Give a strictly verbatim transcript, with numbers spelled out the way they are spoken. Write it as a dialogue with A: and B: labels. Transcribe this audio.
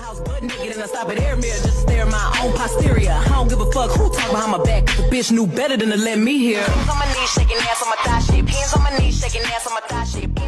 A: house butt naked and I stop at air mirror just to stare at my own posterior. I don't give a fuck who talk behind my back. The bitch knew better than to let me hear. Hands on my knees, shaking ass on my thigh shape. Hands on my knees, shaking ass on my thigh shape.